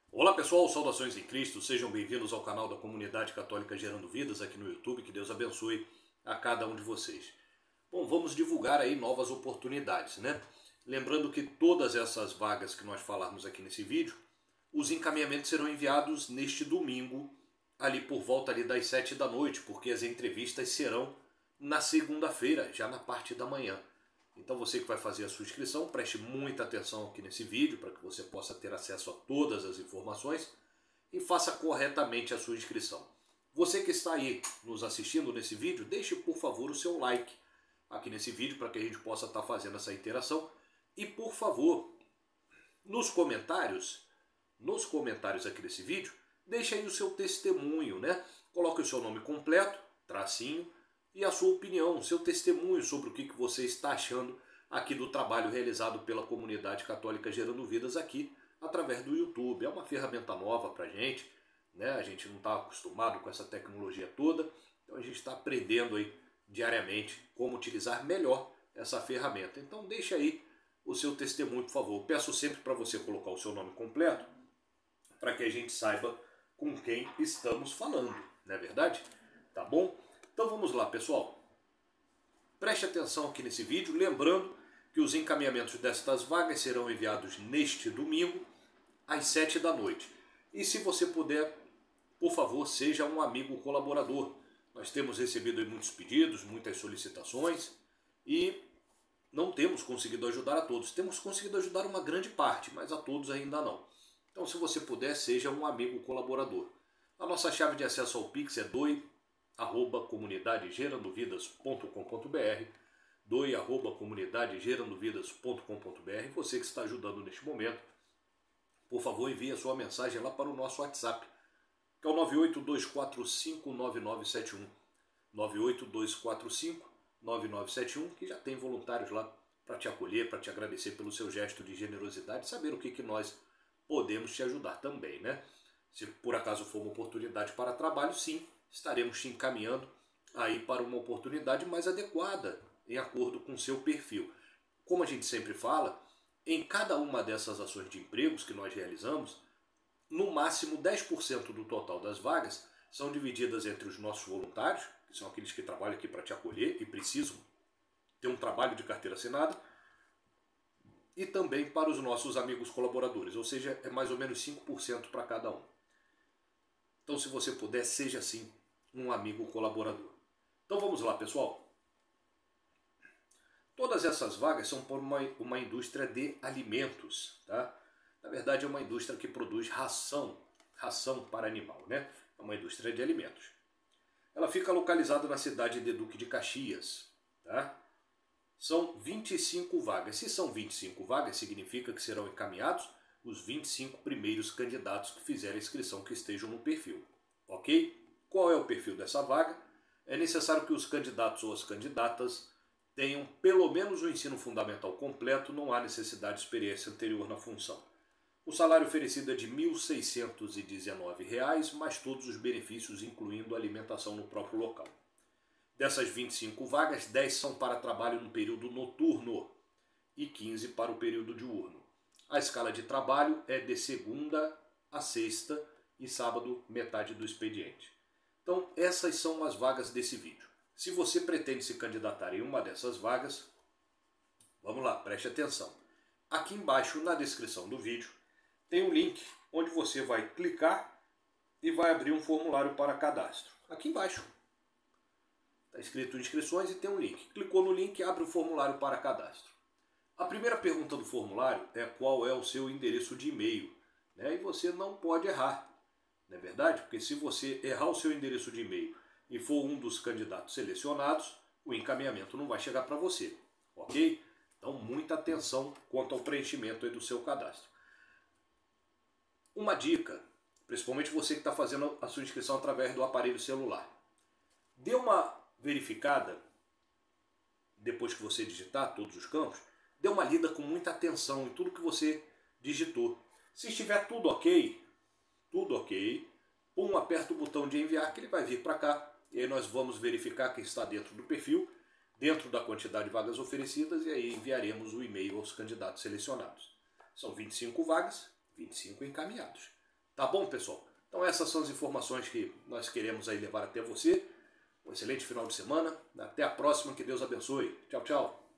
Olá pessoal, saudações em Cristo, sejam bem-vindos ao canal da Comunidade Católica Gerando Vidas aqui no YouTube, que Deus abençoe a cada um de vocês. Bom, vamos divulgar aí novas oportunidades, né? Lembrando que todas essas vagas que nós falarmos aqui nesse vídeo, os encaminhamentos serão enviados neste domingo, ali por volta ali das 7 da noite, porque as entrevistas serão na segunda-feira, já na parte da manhã. Então você que vai fazer a sua inscrição, preste muita atenção aqui nesse vídeo para que você possa ter acesso a todas as informações e faça corretamente a sua inscrição. Você que está aí nos assistindo nesse vídeo, deixe por favor o seu like aqui nesse vídeo para que a gente possa estar fazendo essa interação. E por favor, nos comentários aqui desse vídeo, deixe aí o seu testemunho, né? Coloque o seu nome completo, tracinho, e a sua opinião, seu testemunho sobre o que você está achando aqui do trabalho realizado pela Comunidade Católica Gerando Vidas aqui através do YouTube. É uma ferramenta nova para a gente, né? A gente não está acostumado com essa tecnologia toda, então a gente está aprendendo aí diariamente como utilizar melhor essa ferramenta. Então deixe aí o seu testemunho, por favor. Eu peço sempre para você colocar o seu nome completo para que a gente saiba com quem estamos falando, não é verdade? Tá bom? Então vamos lá, pessoal. Preste atenção aqui nesse vídeo, lembrando que os encaminhamentos destas vagas serão enviados neste domingo, às 7 da noite. E se você puder, por favor, seja um amigo colaborador. Nós temos recebido muitos pedidos, muitas solicitações e não temos conseguido ajudar a todos. Temos conseguido ajudar uma grande parte, mas a todos ainda não. Então, se você puder, seja um amigo colaborador. A nossa chave de acesso ao Pix é doe@comunidadegerandovidas.com.br, doe@comunidadegerandovidas.com.br. Você que está ajudando neste momento, por favor, envie a sua mensagem lá para o nosso WhatsApp, que é o 982459971, 982459971, que já tem voluntários lá para te acolher, para te agradecer pelo seu gesto de generosidade, saber o que nós podemos te ajudar também, né? Se por acaso for uma oportunidade para trabalho, sim, estaremos te encaminhando aí para uma oportunidade mais adequada, em acordo com o seu perfil. Como a gente sempre fala, em cada uma dessas ações de empregos que nós realizamos, no máximo 10% do total das vagas são divididas entre os nossos voluntários, que são aqueles que trabalham aqui para te acolher e precisam ter um trabalho de carteira assinada, e também para os nossos amigos colaboradores, ou seja, é mais ou menos 5% para cada um. Então, se você puder, seja sim um amigo colaborador. Então vamos lá, pessoal. Todas essas vagas são por uma indústria de alimentos, tá? Na verdade, é uma indústria que produz ração para animal, né? É uma indústria de alimentos. Ela fica localizada na cidade de Duque de Caxias, tá? São 25 vagas. Se são 25 vagas, significa que serão encaminhados os 25 primeiros candidatos que fizerem a inscrição que estejam no perfil. Ok? Qual é o perfil dessa vaga? É necessário que os candidatos ou as candidatas tenham pelo menos o ensino fundamental completo, não há necessidade de experiência anterior na função. O salário oferecido é de R$ 1.619, mais todos os benefícios, incluindo alimentação no próprio local. Dessas 25 vagas, 10 são para trabalho no período noturno e 15 para o período diurno. A escala de trabalho é de segunda a sexta e sábado metade do expediente. Então essas são as vagas desse vídeo. Se você pretende se candidatar em uma dessas vagas, vamos lá, preste atenção. Aqui embaixo na descrição do vídeo tem um link onde você vai clicar e vai abrir um formulário para cadastro. Aqui embaixo está escrito inscrições e tem um link. Clicou no link, abre o formulário para cadastro. A primeira pergunta do formulário é qual é o seu endereço de e-mail, né? E você não pode errar, não é verdade? Porque se você errar o seu endereço de e-mail e for um dos candidatos selecionados, o encaminhamento não vai chegar para você, ok? Então muita atenção quanto ao preenchimento aí do seu cadastro. Uma dica, principalmente você que está fazendo a sua inscrição através do aparelho celular. Dê uma verificada, depois que você digitar todos os campos, dê uma lida com muita atenção em tudo que você digitou. Se estiver tudo ok, aperta o botão de enviar que ele vai vir para cá. E aí nós vamos verificar quem está dentro do perfil, dentro da quantidade de vagas oferecidas, e aí enviaremos o e-mail aos candidatos selecionados. São 25 vagas, 25 encaminhados. Tá bom, pessoal? Então essas são as informações que nós queremos aí levar até você. Um excelente final de semana. Até a próxima. Que Deus abençoe. Tchau, tchau.